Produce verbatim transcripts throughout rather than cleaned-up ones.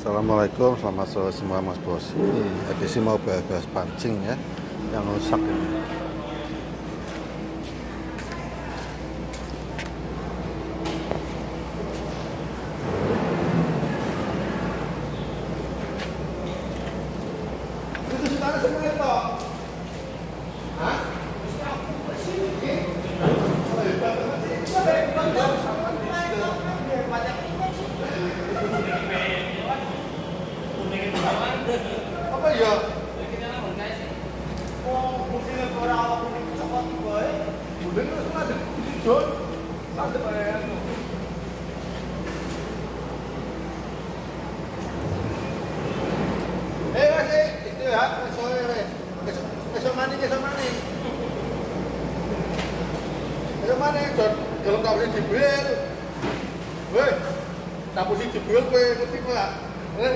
Assalamualaikum, selamat sore semua Mas Bos. Ini edisi mau bahas-bahas pancing ya, yang rusak ini. Apa ya? Oh, mungkin orang awak kuning coklat bae. Udah kan ada John. Santep ae. Eh, Mas, istirahat sore. Besok besok mandi, besok mandi. Besok mandi, John. Kalau tak boleh dibel. Weh, tak boleh dibel kowe ngerti ora? Eh.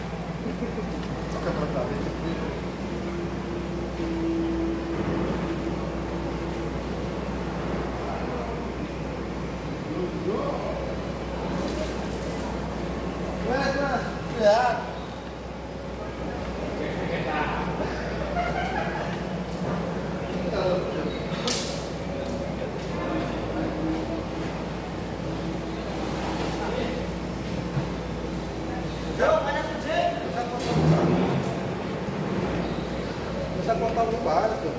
Mas, mas, ya. Bisa potong lebar tuh.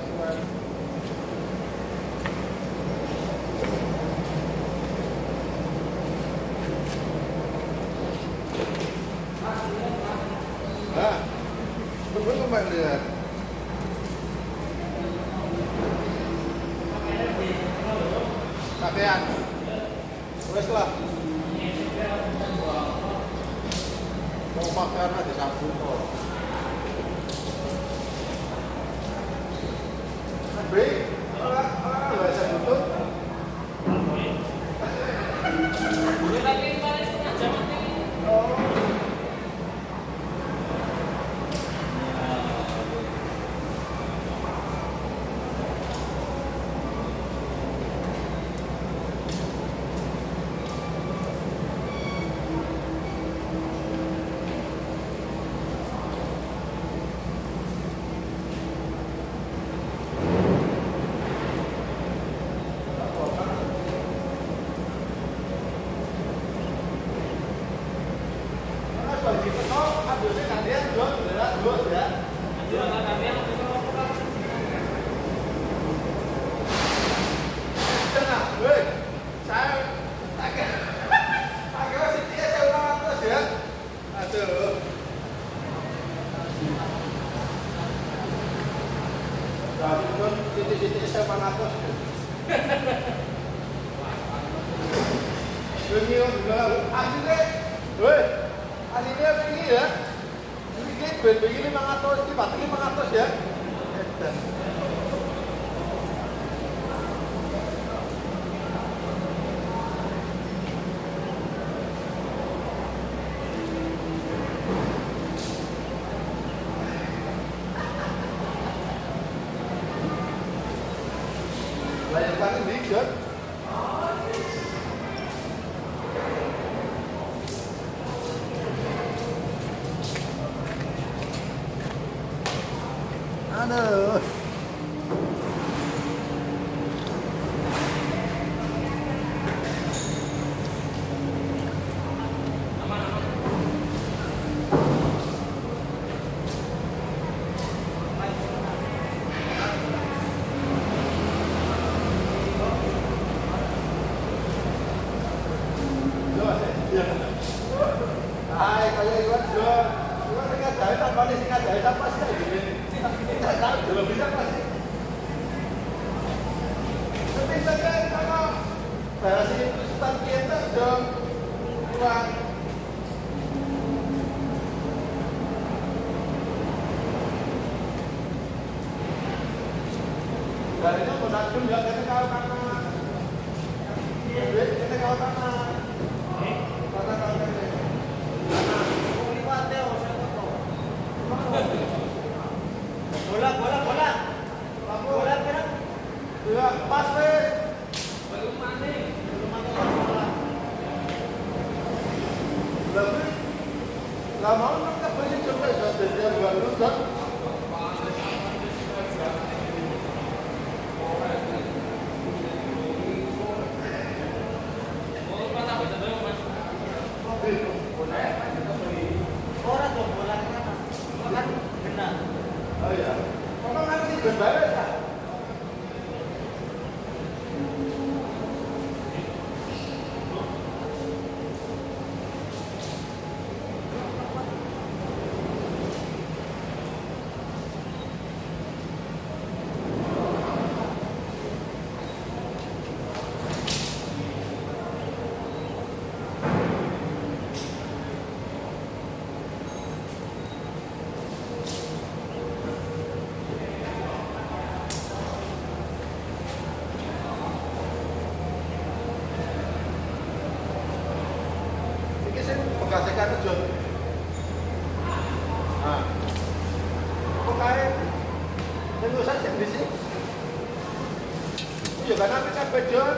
Nah, tunggu kembali lihat. Kakean. Wes lah. Mau makan aja sabun kok. Baik, orang orang bahasa tutup. Oh. Titik-titik saya panatos. Begini om juga aslinya, weh, aslinya begini ya. Ini ben begini mangatos, ini baterainya mangatos ya. Layar kali ini John. Aduh. Hai, kayak Iwan John. Iwan tinggal jahitan, paling tinggal jahitan pasti kayak gini. Kita tahu belum bisa pasti. Tapi saya kalau bahasa itu stand kita dong, Iwan. Dari itu menakjub ya, kita kau tanah. Kita kau tanah. Tanah kau tanah. Bola, bola, bola. Bola, bola. Dua, pas weh. Belum mandi. Belum mandi bola. Lebih. Nggak mau kita beli coba jadi yang baru kan. Orang dua bulan kan, kan benar. Oh iya, memang nanti berbalik ya. Bekasnya itu John. Nah, kok kayak tenusan yang di sini? Iya kan nanti kan John.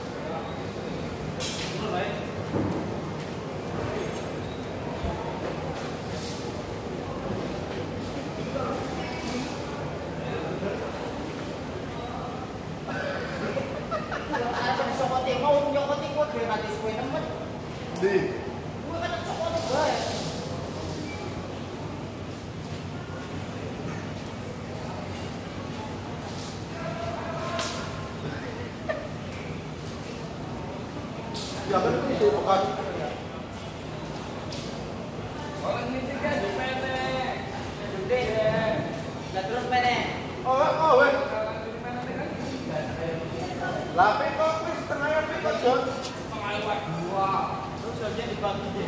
Mau nyokoti kuat gratis kue temen. Di. Ya kan itu isi bekas. Orang ini tiga di pendek, gede ya. Nah terus pendek. Oh, oh, weh. Lapi kok wis setengah ya kok John. Pengalwat dua. Terus aja dibagi deh.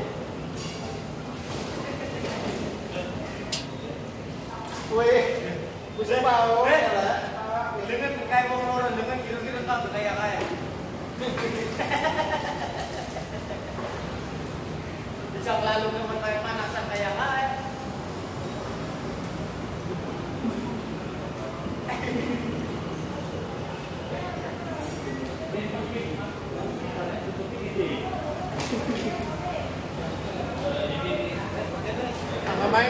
Weh, wis mau. Dengan kayak mau orang dengan kira-kira tak kayak kayak. Bisa lalu ke kayak panasan kayak kayak. Sama main.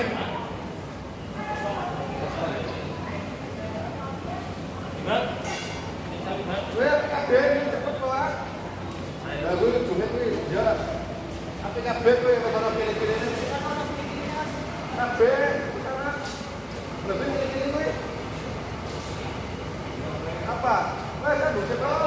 Weh, P K B ini cepet kok. Lah gue duit kuwi ya. P K B kuwi kok pilih-pilih ini. P K B sana. Lebih pilih-pilih kuwi. Apa? Weh, kan duit kok.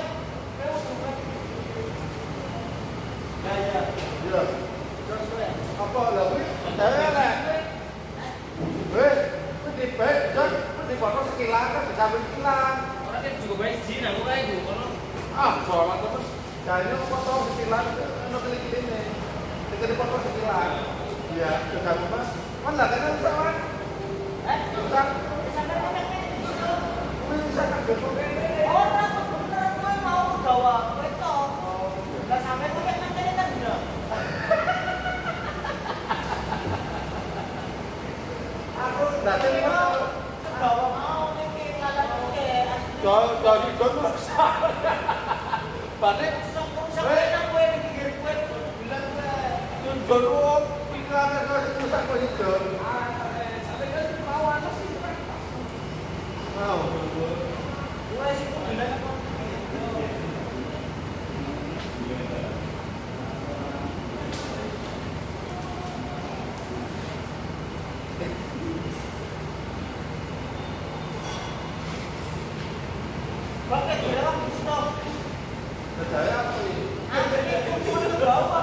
Ya ya. Iya. Apa lah kuwi? Saya lah. Weh, kuwi di bed, Jon. Kuwi di foto sekilan kan bisa sekilan. Orang kan juga baik sih, nah gue itu kalau Ah, soalnya temen. Kayaknya foto sekilan, ano kili-kili nih. Tinggal di foto sekilan. Iya, sudah apa? Mana kan bisa kan? eh Bisa. bisa kan Kuwi bisa kan besok. orang beneran gue mau gawa gue toh. Nggak sampai gue kan nanti kan udah. Aku datang ini kan. Gawa mau nih ngalah oke. Jauh dari Jon rusak. Berarti Sampai gue pikir gue bilang gue. Jon Jon oh, pikirannya kalau rusak kok ini Jon. Sampai kan mau apa sih? Mau. Gue sih tuh bilang apa? Pakai bilang stop. Saya apa ini? Hampir itu cuma ke bawah.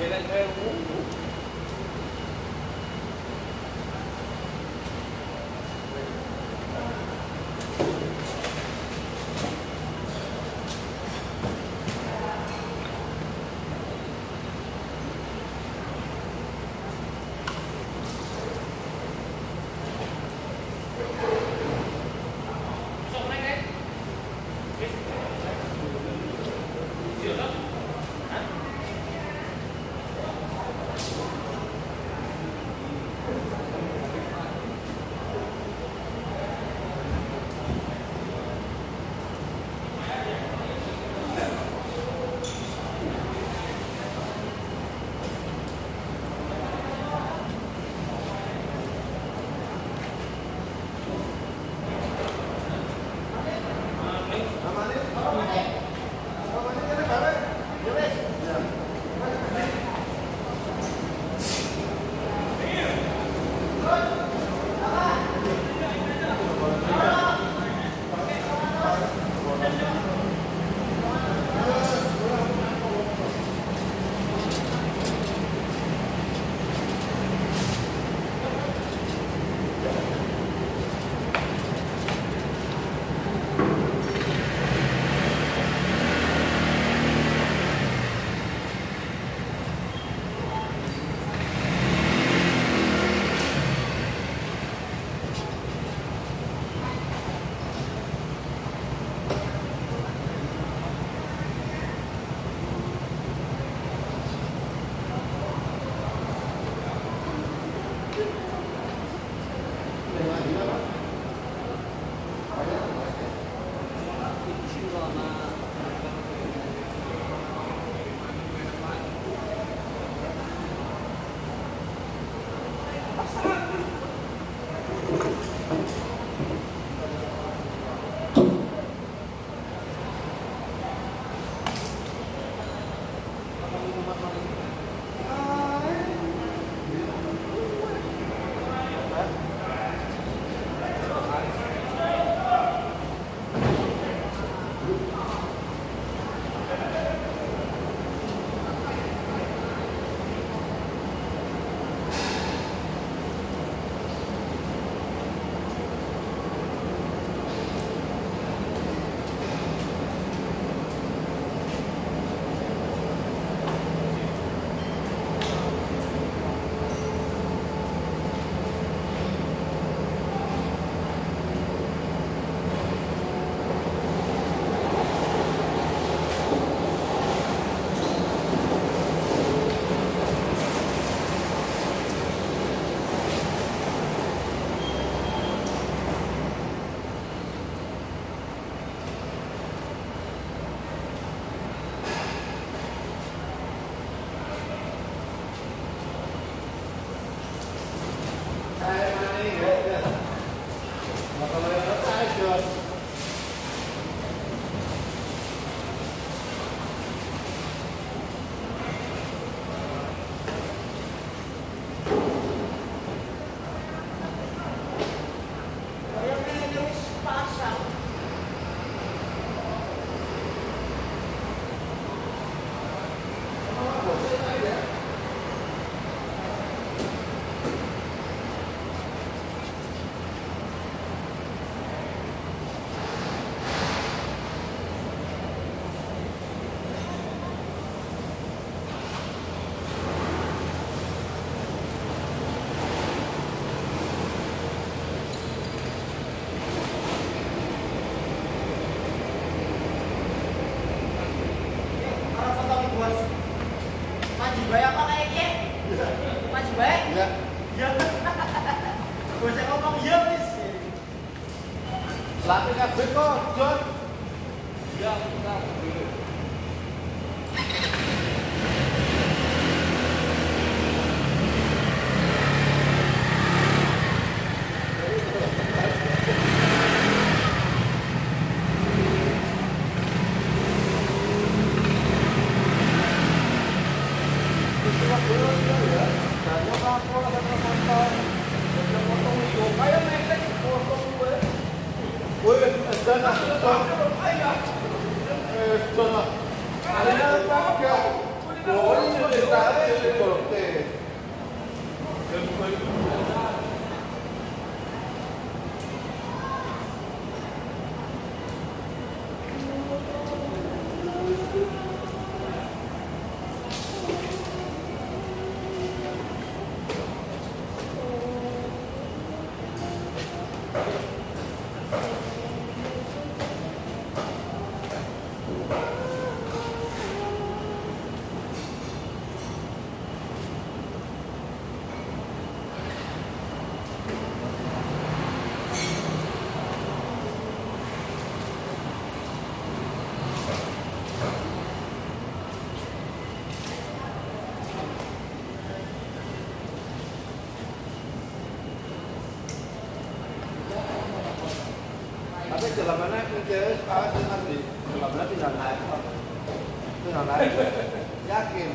Latih kabeh kok, Jon. Ya, kita. Oh, ini ceritanya di Jogja. Tapi jalanan kerja sekarang dengan di jalanan tinggal naik, tinggal naik, yakin.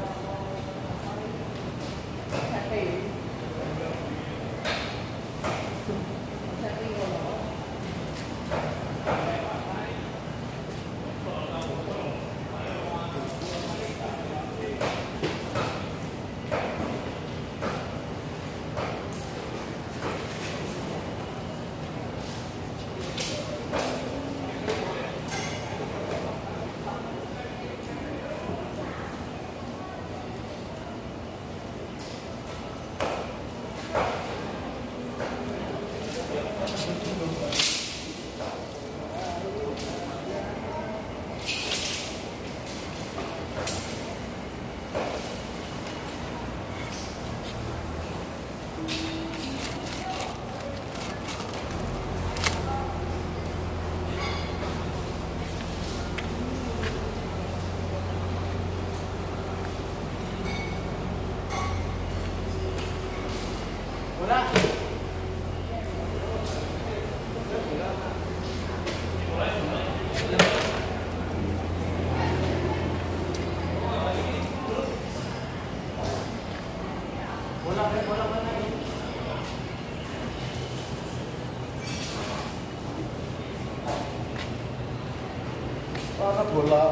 Bola bola.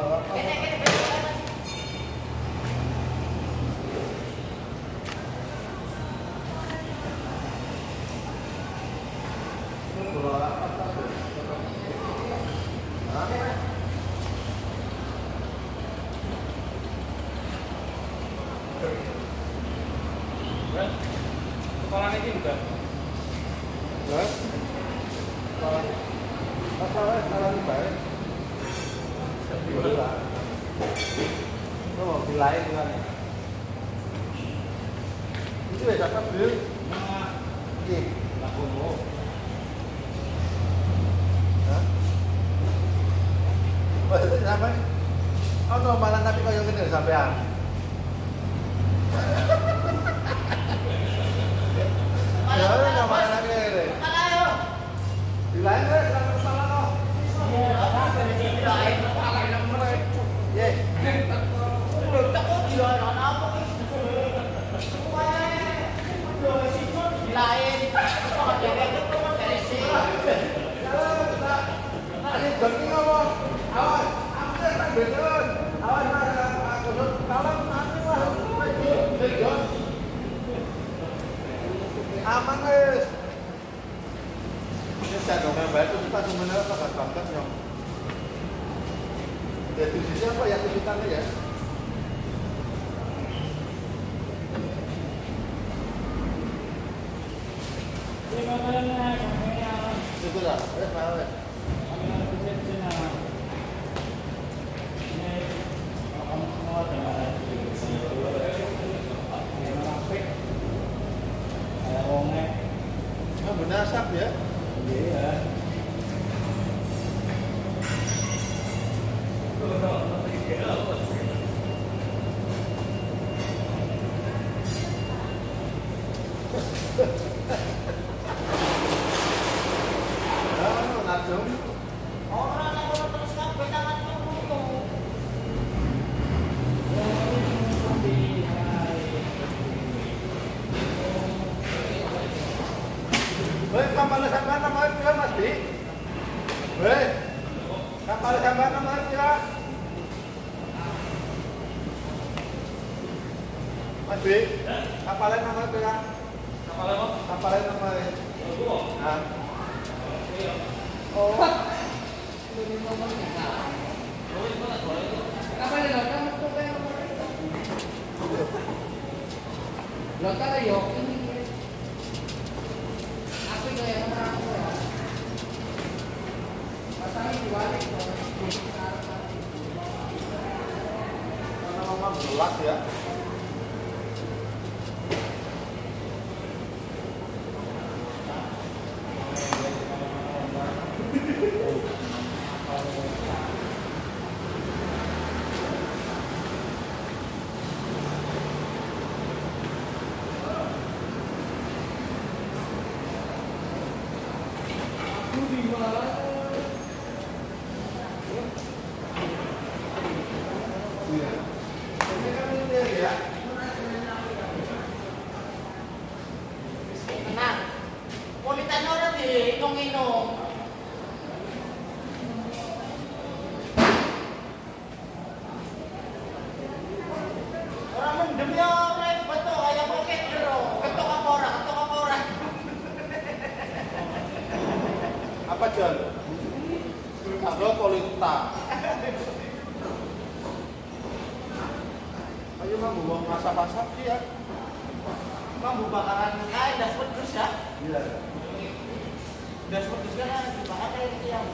Sekolah ini juga. Ya. Salah. Salah salah baik. Oh, dilain kan. Itu ya dapat bil. Iki, lakono. Hah? Oh, itu sampai. Oh, no, malah tapi kau yang gede sampean. Ya, udah malah lagi. Dilain kan, selama kepala no. Iya, apa di sini lain. Ye. Udah tak kok dilain apa iki? Dilain. Kok ada kayak gitu kok dari sini. Ini ganti ngomong. Awas, aku tak bener. Awas, aku kalau nanti lah. Aman guys. Ini saya dong yang baik itu kita sebenarnya agak banget yang. Jadi sisi apa ya kesulitannya ya? Itu lah, eh mana? Ah, benar asap ya? Iya. Ah, langsung. Orang nak orang terus kabeh tangan ngono. Weh, kamar sampean nomor pira Mas Di? Weh. Kamar sampean nomor pira? Mas B, kapalnya nama itu kan? Kapalnya apa? Kapalnya nama itu. Nah. Oh. Ini nomornya. Kapalnya nomor itu kan nomor itu. Lo kan ayo ini. Aku itu yang nomor aku ya. Pasangnya dibalik. Karena nomor belas ya. Apa John? Ada polita. Ayo mambu buang masak-masak ya. Mambu bakaran kain das pedus ya. Iya. Das pedus kan dibakar kayak gitu yang.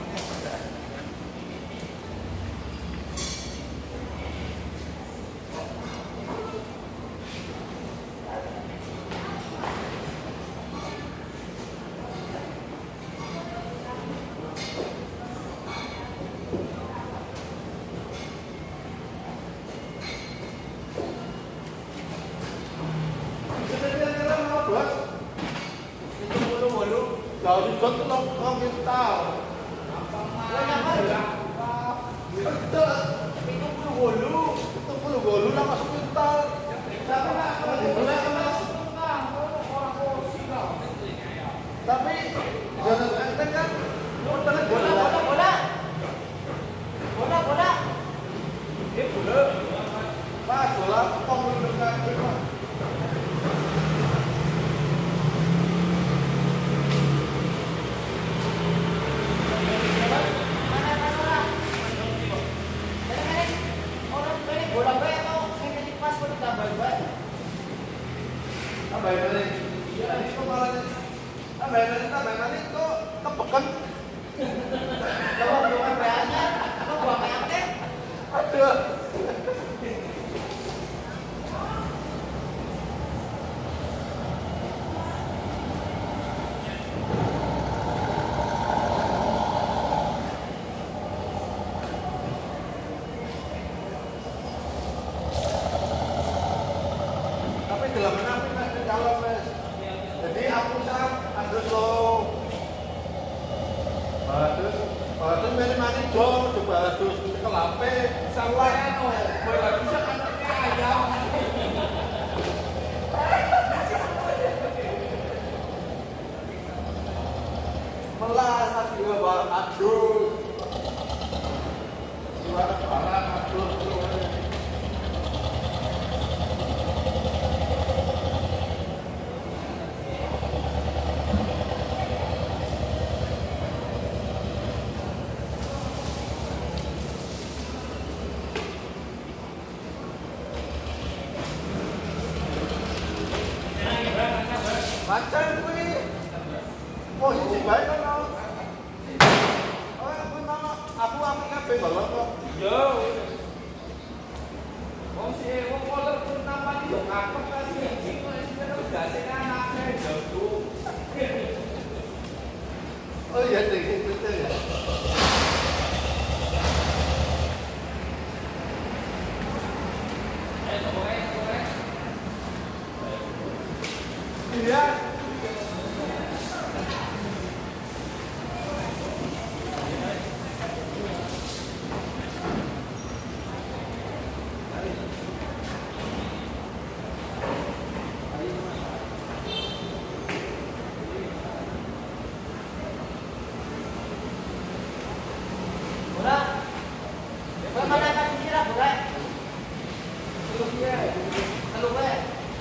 Kalau dibuat itu lo minta. Itu puluh bolu. Itu puluh bolu lah masuk minta. Tapi jangan enteng kan. Bola, bola, bola. Bola, bola. Ini bola. Mas, bola kok belum kayak tambah balik. Iya, ini kok malah tambah balik, tambah balik kok tebekan. Kalau bukan bayarnya, kalau buang ayamnya, Aduh. Tapi dalam menapi mas di dalam mas. Jadi aku sam, harus lo. Bagus, bagus meni mani dong, coba harus kelape, salah. Boleh bisa kan ayam. Melas hati gue barang aduh. Suara barang aduh. Macam kuwi. Posisi bae kono. Oh, aku mana? Aku apik kabeh balok kok. Yo. Wong sih wong kolor pun nampani yo ngakak kasih sing kok sing gase anake jago. Oh iya, deh, betul ya. Eh, ngomongnya ngomongnya. Iya. bola. Bola mana kan kira bola? Terus ya. Kalau bola,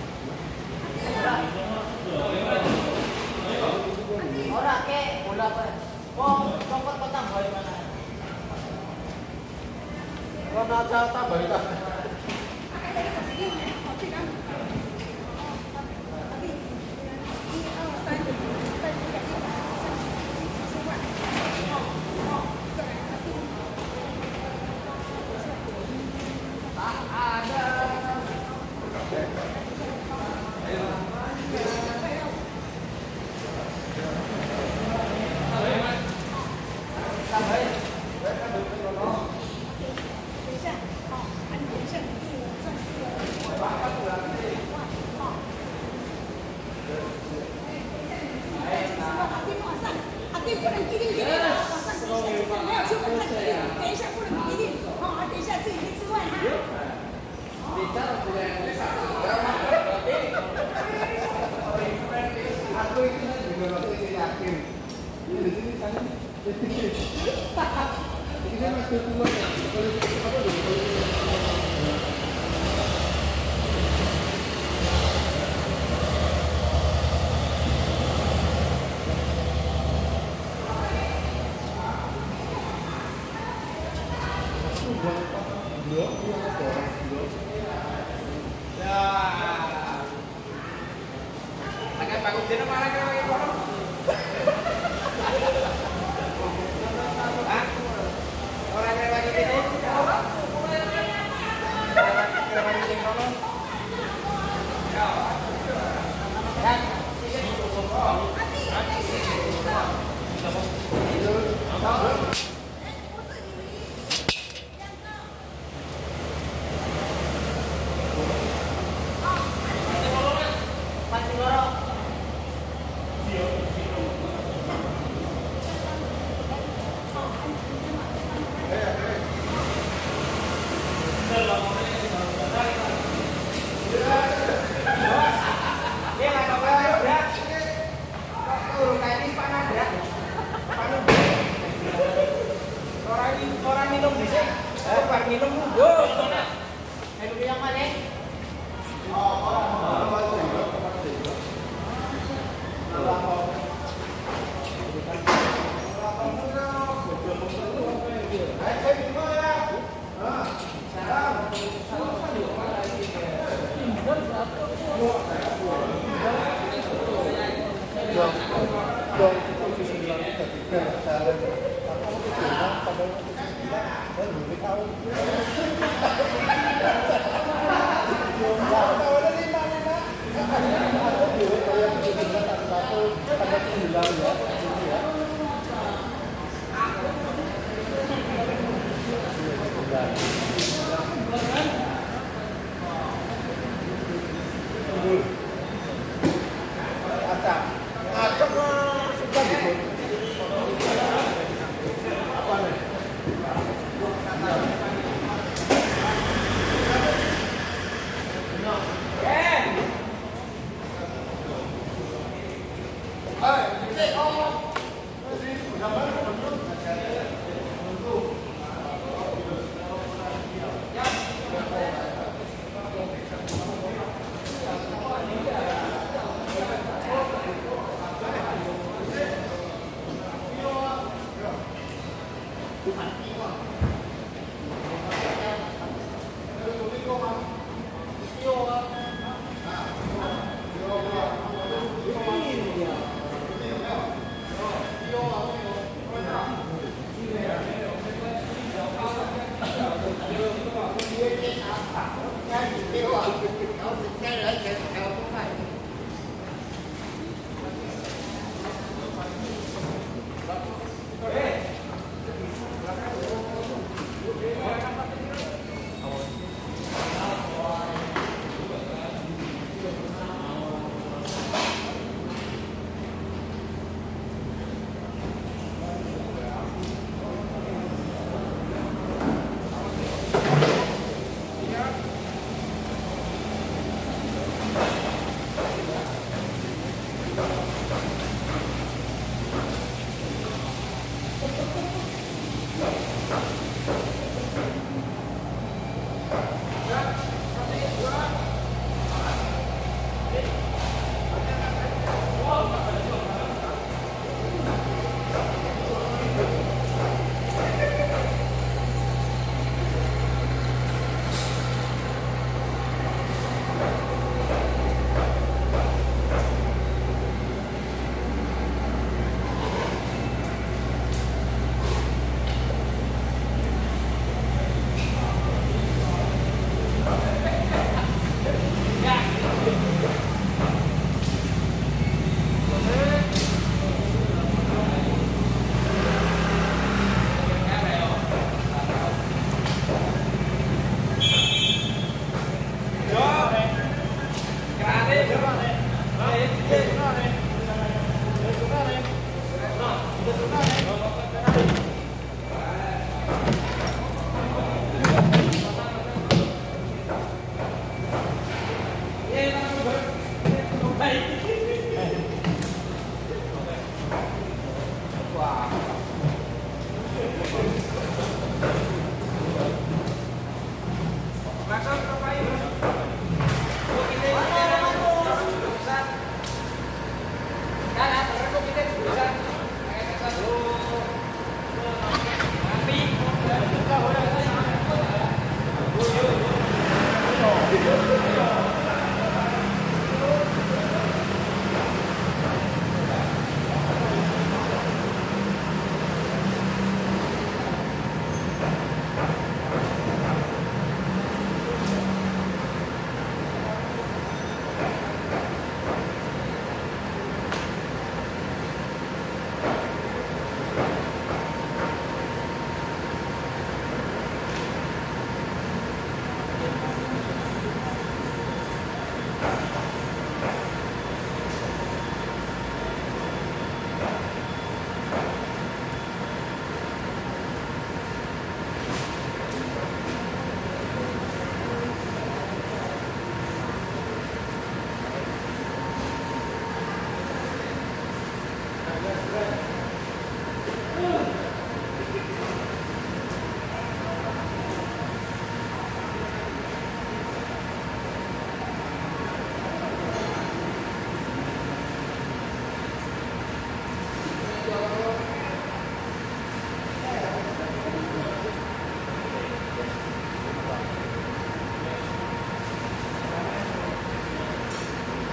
Wah.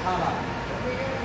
Salah.